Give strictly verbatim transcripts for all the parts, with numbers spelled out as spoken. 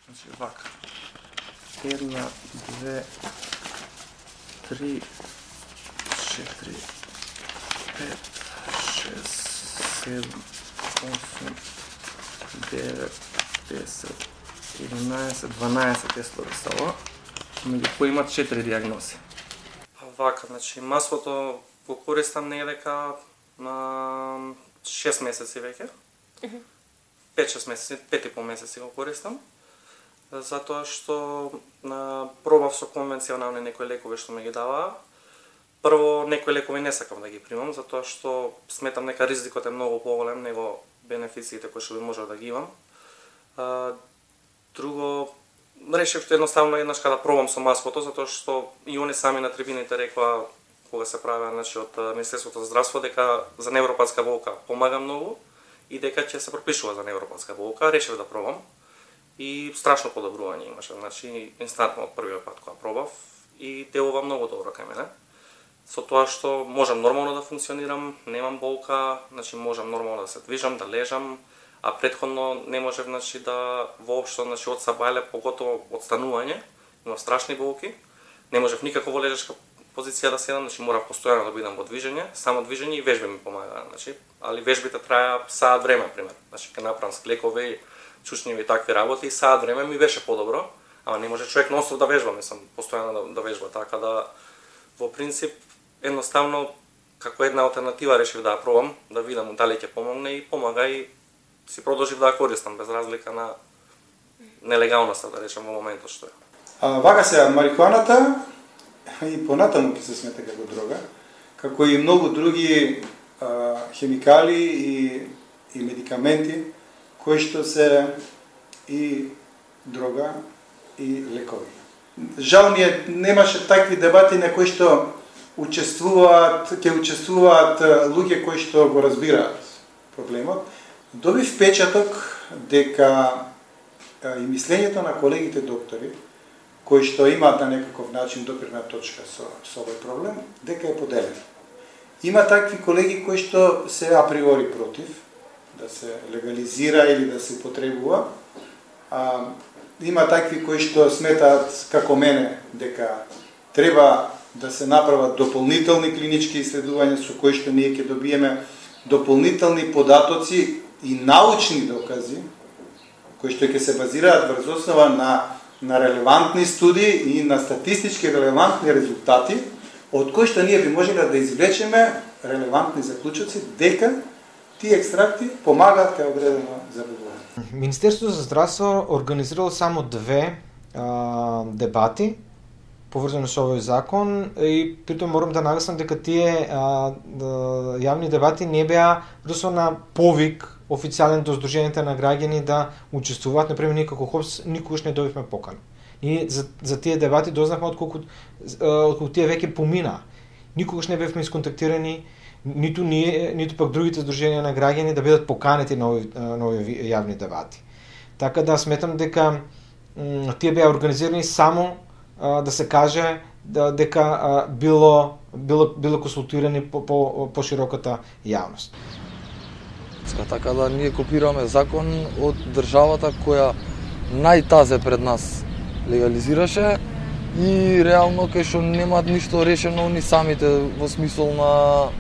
Значи вака. Една, две, три, четири, пет, шест, седум, осум, девет, десет, единаесет, дванаесет тестови става, меѓу кои имат четири диагнози. Вака, значи маслото го користам негдека на шест месеци веќе. пет-шест месеци, пет и пол месеци го користам. Затоа што на пробав со конвенционални некои лекови што ме ги даваа. Прво, некои лекови не сакам да ги примам, затоа што сметам дека ризикот е многу поголем него бенефициите кои што би можел да ги имам. А, друго, решив што едноставно еднаш када пробам со маслото, затоа што и они сами на трибините рекоа кога се правеа, значи од Министерството за здравство, дека за невропатска болка помага многу и дека ќе се пропишува за невропатска болка. Решив да пробам и страшно подобрување имаше, значи инстантно од првиот пат кога пробав и делува многу добро кај мене. Со тоа што можам нормално да функционирам, немам болка, значи можам нормално да се движам, да лежам, а претходно не можев, значи да воопшто, значи од сабајле, поготово од станување, имав страшни болки, не можев никако во лежачка позиција да седам, значи морав постојано да бидам во движење, само движење и вежби ми помагаа, значи, али вежбите траја саат време, пример. Значи ќе направам склекови, чучњеви и такви работи и саат време ми беше подобро, ама не може човек нонстоп да вежба, мислам, постојано да, да вежба, така да во принцип едноставно како една алтернатива решив да ја пробам, да видам дали ќе помогне и помага и си продолжив да ја користам без разлика на нелегалноста, да речем во моментот што е. А, вака се марихуаната и понатаму ќе се смета како дрога, како и многу други а, хемикали и, и медикаменти кои што се и дрога и лекови. Жал ми е, немаше такви дебати на кои што учествуваат, ќе учествуваат луѓе кои што го разбираат проблемот. Добив впечаток дека и мислењето на колегите доктори кои што имаат на некаков начин допирна точка со, со овој проблем, дека е поделен. Има такви колеги кои што се априори против да се легализира или да се употребува. А, има такви кои што сметаат како мене дека треба да се направат дополнителни клинички исследувања со кои што ние ќе добиеме дополнителни податоци и научни докази кои што ќе се базираат врз основа на на релевантни студии и на статистички релевантни резултати, од кои што ние би можеле да извлечеме релевантни заклучоци дека тие екстракти помагаат кај одредено заболување. Министерството за здравство организирало само две а, дебати поврзани со овој закон и притом морам да нагласам дека тие а, да, јавни дебати не беа просто на повик официјален до Сдруженијата на граѓани да учествуваат, например, ние како ХОПС никогаш не добивме покана. Ние за, за тие дебати дознавме отколку, отколку тие веќе помина. Никогаш не бевме исконтактирани, ниту ние, ниту пак другите Сдруженија на граѓани да бидат поканети на овој, на овој јавни дебати. Така да сметам дека м, тие беа организирани само а, да се каже да, дека а, било, било, било консултирани по, по, по широката јавност. Така да ние копираме закон од државата која најтазе пред нас легализираше и реално кај што немаат ништо решено ни самите во смисол на,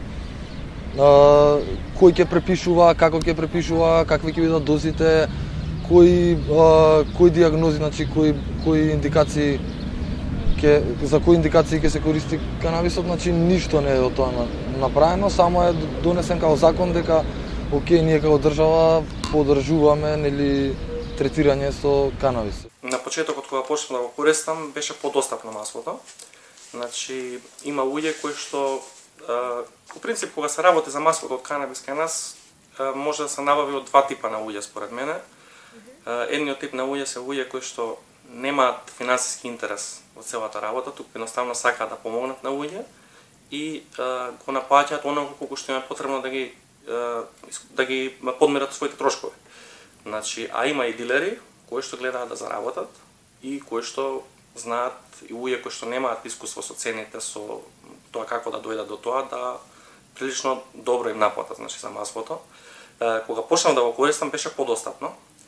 на кој ќе препишува, како ќе препишува, какви ќе бидат дозите, кои а, кои диагнози, значи кои кои индикации ке, за кои индикации ќе се користи канабисот, значи ништо не е од тоа направено, само е донесен како закон дека океј, ние како држава поддржуваме нели третирање со канабис. На почетокот кога почнав да го користам беше подостапно маслото. Значи има луѓе кои што по принцип кога се работи за маслото од канабис кај нас може да се набави од два типа на луѓе според мене. Едниот тип на луѓе се луѓе кои што немаат финансиски интерес во целата работа, туку едноставно сакаат да помогнат на луѓе и го наплаќаат оноко колку што им е потребно да ги да ги подмерат своите трошкови. Значи, а има и дилери кои што гледаат да заработат и кои што знаат и луѓе кои што немаат искуство со цените, со тоа како да дојдат до тоа, да прилично добро им наплатат, значи за маслото. Кога почнав да го користам беше подостапно.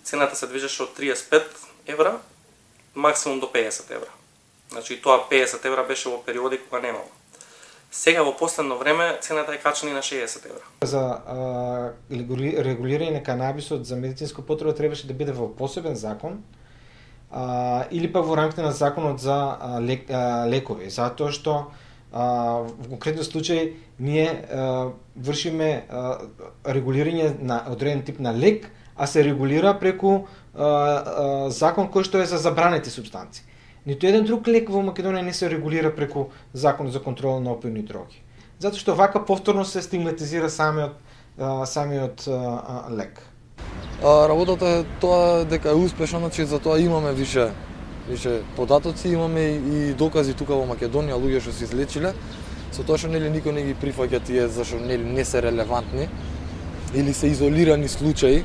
цената се движеше од триесет и пет евра максимум до педесет евра. Значи тоа педесет евра беше во периоди кога немало. Сега во последно време цената е качена и на шеесет евра. За а, регулирање на канабисот за медицинска употреба требаше да биде во посебен закон, а, или па во рамките на законот за а, лек, а, лекови, затоа што а, во конкретен случај ние а, вршиме а, регулирање на одреден тип на лек, а се регулира преку а, а, закон кој што е за забранети супстанции. Ниту еден друг лек во Македонија не се регулира преку закон за контрола на опијни дроги. Затоа што вака повторно се стигматизира самиот а, самиот а, лек. А, работата е тоа дека е успешна, значи за тоа имаме више више податоци, имаме и докази тука во Македонија, луѓе што се излечиле, со тоа што нели никој не ги прифаќа тие зашто нели не се релевантни или се изолирани случаи,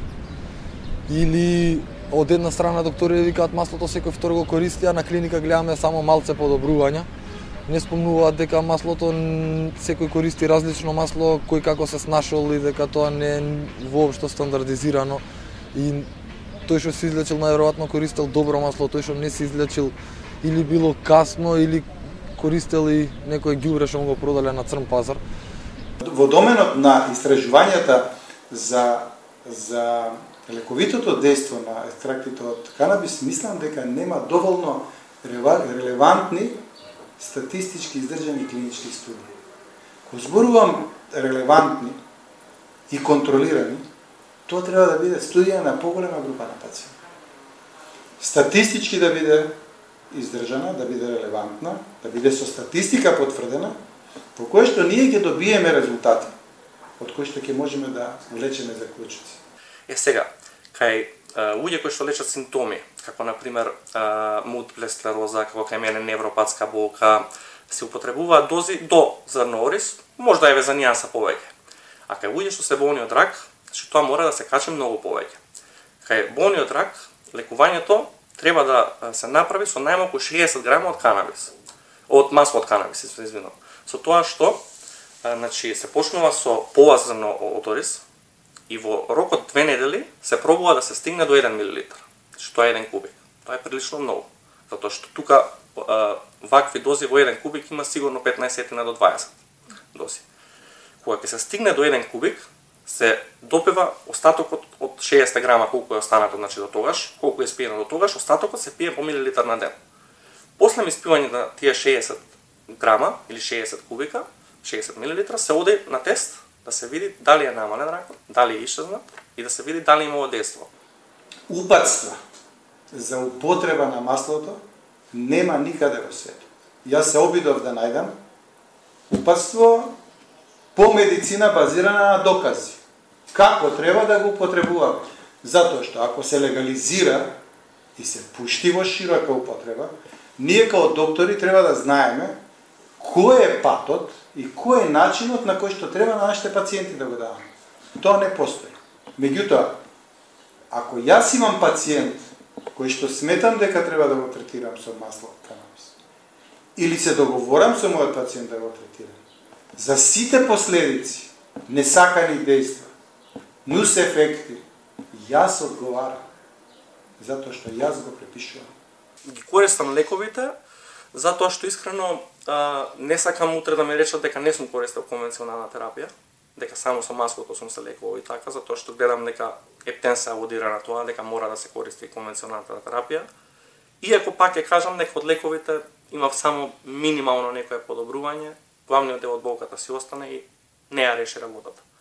или од една страна доктори викаат маслото секој втор го користи, а на клиника гледаме само малце подобрувања. Не спомнуваат дека маслото секој користи различно масло, кој како се снашол и дека тоа не е воопшто стандардизирано. И тој што се излечил најверојатно користел добро масло, тој што не се излечил или било касно или користел и некој ѓубре што му го продале на црн пазар. Во доменот на истражувањата за за лековитото дејство на екстрактите од канабис, мислам дека нема доволно релевантни статистички издржани клинички студии. Кога зборувам релевантни и контролирани, тоа треба да биде студија на поголема група на пациенти. Статистички да биде издржана, да биде релевантна, да биде со статистика потврдена, по која што ние ќе добиеме резултати, од кои што ќе можеме да влечеме заклучоци. Е сега, кај луѓе кои што лечат симптоми, како на пример мултипла склероза, како кај мене невропатска болка, се употребуваат дози до зрноорис, можда еве за нијанса повеќе. А кај луѓе што се болни од рак, значи тоа мора да се качи многу повеќе. Кај болни од рак, лекувањето треба да се направи со најмалку шеесет грама од канабис, од масло од канабис, извинувам. Со тоа што, значи, се почнува со пола зрно одорис, и во рок од две недели се пробува да се стигне до еден милилитар, што е еден кубик. Тоа е прилично многу, затоа што тука а, вакви дози во еден кубик има сигурно петнаесет до дваесет дози. Кога ќе се стигне до еден кубик, се допива остатокот од шеесет грама, колку е останато, значи до тогаш, колку е спиено до тогаш, остатокот се пие по милилитар на ден. После испивање на тие шеесет грама или шеесет кубика, шеесет милилитра, се оди на тест да се види дали е намален ракот, дали е исчезнат и да се види дали имало дејство. Упатства за употреба на маслото нема никаде во светот. Јас се обидов да најдам упатство по медицина базирана на докази. Како треба да го употребуваме? Затоа што ако се легализира и се пушти во широка употреба, ние како доктори треба да знаеме кој е патот и кој е начинот на кој што треба на нашите пациенти да го даваме. Тоа не постои. Меѓутоа, ако јас имам пациент кој што сметам дека треба да го третирам со масло од канабис, или се договорам со мојот пациент да го третирам, за сите последици, несакани дејства, нус ефекти, јас одговарам, затоа што јас го препишувам. Ги користам лековите, затоа што искрено а, не сакам утре да ме речат дека не сум користел конвенционална терапија, дека само со маслото сум се лекувал и така, затоа што гледам дека ептен се аудира на тоа, дека мора да се користи конвенционалната терапија. Иако пак ќе кажам дека од лековите имав само минимално некое подобрување, главниот дел од болката си остане и не ја реши работата.